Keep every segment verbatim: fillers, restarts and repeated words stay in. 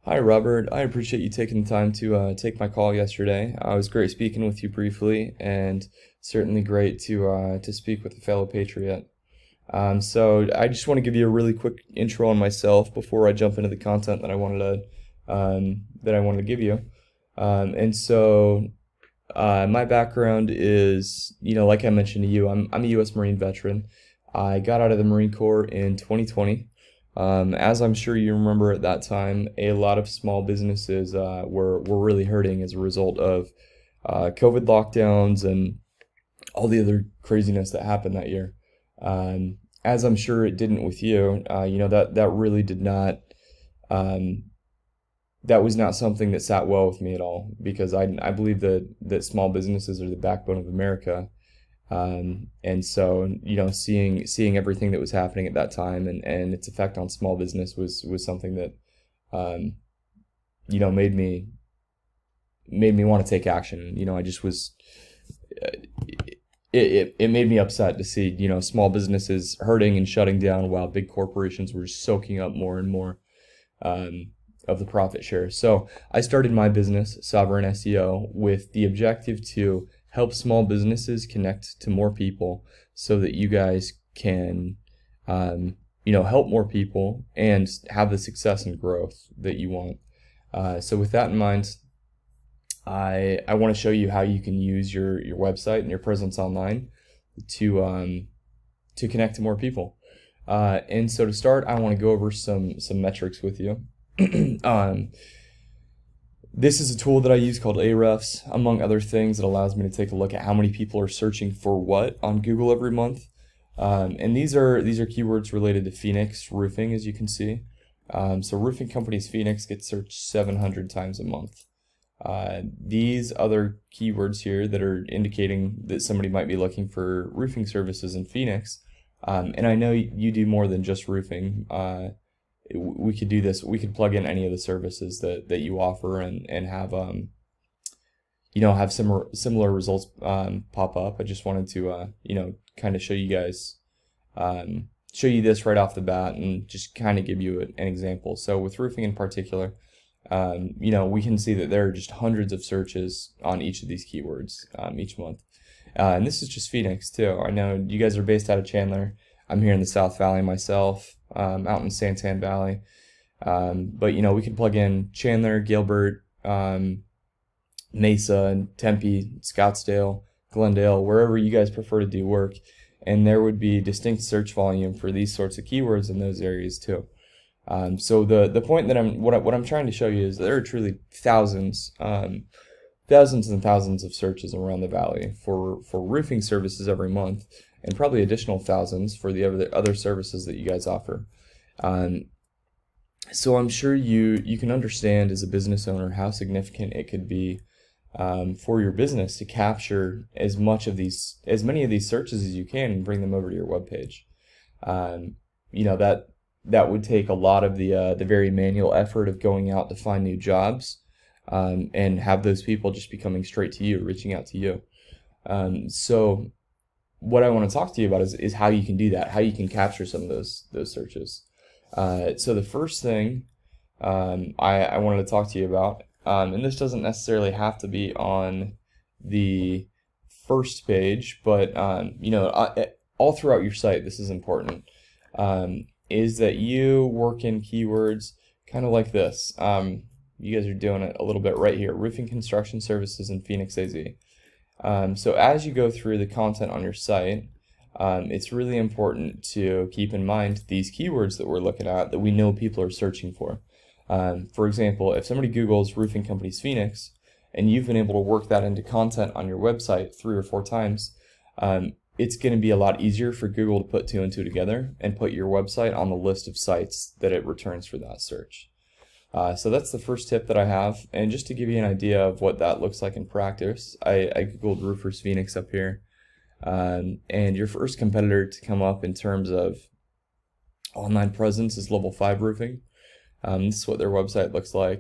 Hi, Robert. I appreciate you taking the time to uh, take my call yesterday. Uh, it was great speaking with you briefly, and certainly great to uh, to speak with a fellow Patriot. Um, so I just want to give you a really quick intro on myself before I jump into the content that I wanted to um, that I wanted to give you. Um, and so uh, my background is, you know, like I mentioned to you, I'm I'm a U S Marine veteran. I got out of the Marine Corps in twenty twenty. Um, as I'm sure you remember at that time, a lot of small businesses uh, were, were really hurting as a result of uh, COVID lockdowns and all the other craziness that happened that year. Um, as I'm sure it didn't with you, uh, you know, that, that really did not, um, that was not something that sat well with me at all, because I, I believe that, that small businesses are the backbone of America. Um, and so, you know, seeing seeing everything that was happening at that time and, and its effect on small business was was something that, um, you know, made me made me want to take action. You know, I just was it, it it made me upset to see, you know, small businesses hurting and shutting down while big corporations were soaking up more and more um, of the profit share. So I started my business, Sovereign S E O, with the objective to help small businesses connect to more people so that you guys can, um, you know, help more people and have the success and growth that you want. Uh, so with that in mind, I I want to show you how you can use your your website and your presence online to um, to connect to more people. Uh, and so to start, I want to go over some some metrics with you. um, This is a tool that I use called Ahrefs, among other things. It allows me to take a look at how many people are searching for what on Google every month. Um, and these are these are keywords related to Phoenix roofing, as you can see. Um, so roofing companies Phoenix gets searched seven hundred times a month. Uh, these other keywords here that are indicating that somebody might be looking for roofing services in Phoenix, um, and I know you do more than just roofing. Uh, we could do this. We could plug in any of the services that, that you offer and, and have, um, you know, have similar, similar results, um, pop up. I just wanted to, uh, you know, kind of show you guys, um, show you this right off the bat and just kind of give you an example. So with roofing in particular, um, you know, we can see that there are just hundreds of searches on each of these keywords, um, each month. Uh, and this is just Phoenix too. I know you guys are based out of Chandler. I'm here in the South Valley myself, um, out in Santan Valley. Um, but, you know, we could plug in Chandler, Gilbert, um, Mesa, Tempe, Scottsdale, Glendale, wherever you guys prefer to do work. And there would be distinct search volume for these sorts of keywords in those areas too. Um, so the, the point that I'm, what, I, what I'm trying to show you is that there are truly thousands, um, thousands and thousands of searches around the valley for, for roofing services every month, and probably additional thousands for the other other services that you guys offer. Um, so I'm sure you you can understand as a business owner how significant it could be um, for your business to capture as much of these, as many of these searches as you can and bring them over to your webpage. Um, you know that that would take a lot of the uh, the very manual effort of going out to find new jobs, um, and have those people just be coming straight to you, reaching out to you. Um, so what I want to talk to you about is, is how you can do that, how you can capture some of those those searches. Uh, so the first thing um, I, I wanted to talk to you about, um, and this doesn't necessarily have to be on the first page, but um, you know, all throughout your site, this is important, um, is that you work in keywords kind of like this. Um, you guys are doing it a little bit right here: roofing construction services in Phoenix, A Z. Um, so as you go through the content on your site, um, it's really important to keep in mind these keywords that we're looking at that we know people are searching for. Um, for example, if somebody Googles roofing companies Phoenix and you've been able to work that into content on your website three or four times, um, it's going to be a lot easier for Google to put two and two together and put your website on the list of sites that it returns for that search. Uh, so that's the first tip that I have, and just to give you an idea of what that looks like in practice, I, I googled roofers Phoenix up here, um, and your first competitor to come up in terms of online presence is Level five Roofing. Um, this is what their website looks like,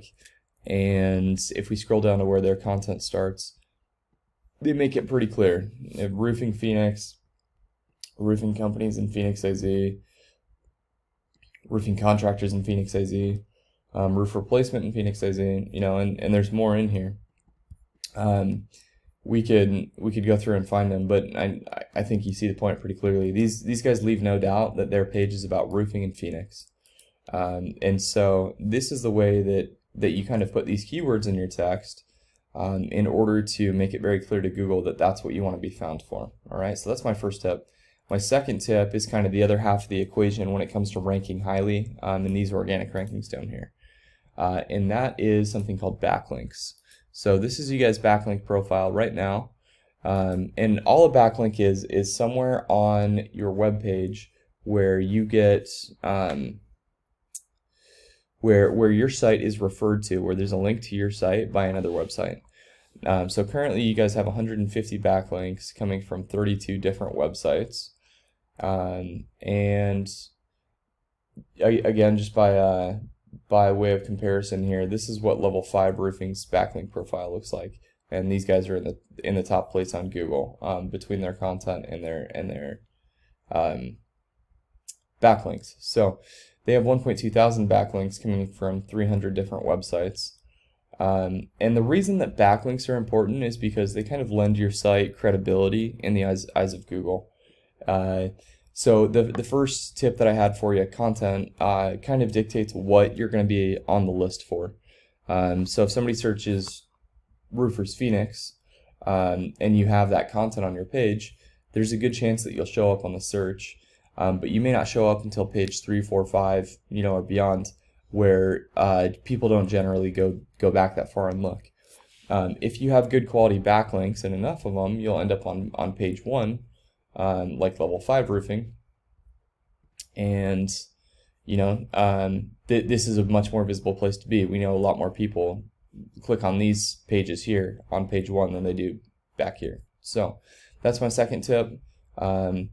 and if we scroll down to where their content starts, they make it pretty clear. Roofing Phoenix, roofing companies in Phoenix, A Z, roofing contractors in Phoenix, A Z. um, roof replacement in Phoenix, you know, and, and there's more in here. Um, we could we could go through and find them, but I I think you see the point pretty clearly. These these guys leave no doubt that their page is about roofing in Phoenix, um, and so this is the way that that you kind of put these keywords in your text um, in order to make it very clear to Google that that's what you want to be found for. All right, so that's my first tip. My second tip is kind of the other half of the equation when it comes to ranking highly um, in these organic rankings down here, uh, and that is something called backlinks. So this is you guys' backlink profile right now, um, and all a backlink is is somewhere on your web page where you get um, where where your site is referred to, where there's a link to your site by another website. Um, so currently you guys have one hundred fifty backlinks coming from thirty-two different websites, um, and again, just by uh, by way of comparison here, this is what level five roofing's backlink profile looks like, and these guys are in the in the top place on Google um, between their content and their and their um, backlinks. So they have one point two thousand backlinks coming from three hundred different websites, um, and the reason that backlinks are important is because they kind of lend your site credibility in the eyes eyes of Google. Uh, So the the first tip that I had for you, content, uh, kind of dictates what you're going to be on the list for. Um, so if somebody searches Roofers Phoenix um, and you have that content on your page, there's a good chance that you'll show up on the search, um, but you may not show up until page three, four, five, you know, or beyond, where uh, people don't generally go go back that far and look. Um, if you have good quality backlinks and enough of them, you'll end up on on page one. Um, like level five roofing, and you know um, th this is a much more visible place to be. We know a lot more people click on these pages here on page one than they do back here. So that's my second tip, um,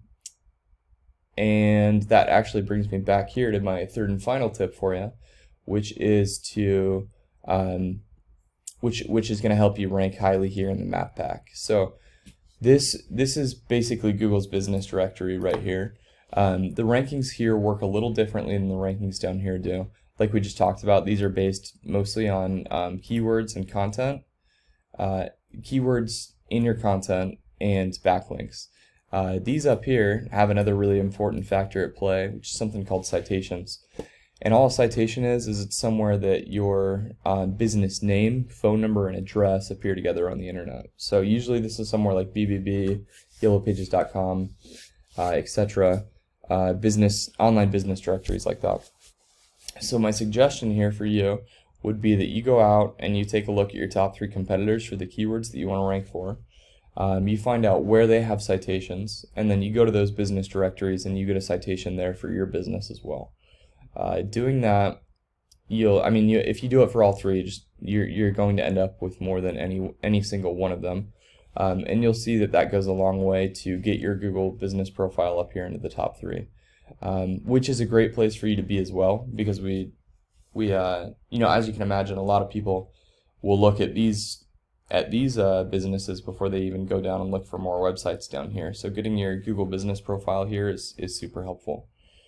and that actually brings me back here to my third and final tip for you, which is to um, which which is going to help you rank highly here in the map pack. So This this is basically Google's business directory right here. Um, the rankings here work a little differently than the rankings down here do. Like we just talked about, these are based mostly on um, keywords and content, uh, keywords in your content and backlinks. Uh, these up here have another really important factor at play, which is something called citations. And all a citation is, is it's somewhere that your uh, business name, phone number, and address appear together on the internet. So usually this is somewhere like B B B, yellow pages dot com, uh, et cetera. Uh, business, online business directories like that. So my suggestion here for you would be that you go out and you take a look at your top three competitors for the keywords that you want to rank for. Um, you find out where they have citations, and then you go to those business directories and you get a citation there for your business as well. Uh, doing that, you'll, I mean, you, if you do it for all three, just you're you're going to end up with more than any any single one of them, um, and you'll see that that goes a long way to get your Google business profile up here into the top three, um, which is a great place for you to be as well, because we we uh, you know, as you can imagine, a lot of people will look at these at these uh, businesses before they even go down and look for more websites down here. So getting your Google business profile here is is super helpful.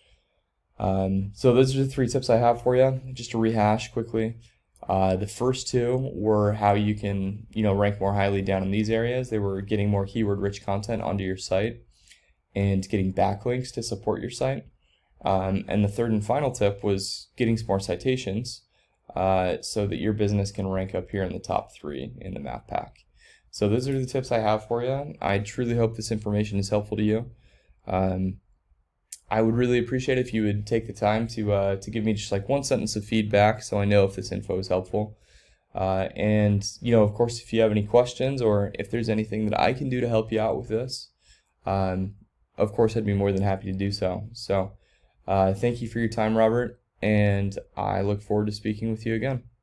Um, so those are the three tips I have for you. Just to rehash quickly, uh, the first two were how you can, you know, rank more highly down in these areas. They were getting more keyword-rich content onto your site and getting backlinks to support your site. Um, and the third and final tip was getting some more citations uh, so that your business can rank up here in the top three in the map pack. So those are the tips I have for you. I truly hope this information is helpful to you. Um, I would really appreciate it if you would take the time to uh, to give me just like one sentence of feedback, so I know if this info is helpful. Uh, and you know, of course, if you have any questions or if there's anything that I can do to help you out with this, um, of course, I'd be more than happy to do so. So, uh, thank you for your time, Robert, and I look forward to speaking with you again.